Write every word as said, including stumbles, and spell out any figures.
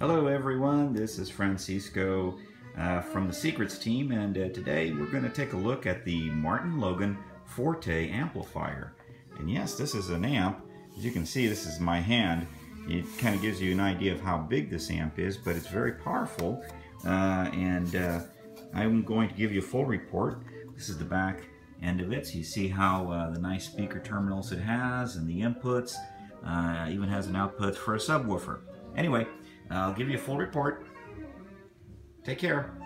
Hello everyone, this is Francisco uh, from the Secrets team, and uh, today we're going to take a look at the MartinLogan Forte amplifier. And yes, this is an amp. As you can see, this is my hand. It kind of gives you an idea of how big this amp is, but it's very powerful. Uh, and uh, I'm going to give you a full report. This is the back end of it, so you see how uh, the nice speaker terminals it has and the inputs. Uh, even has an output for a subwoofer. Anyway, I'll give you a full report. Take care.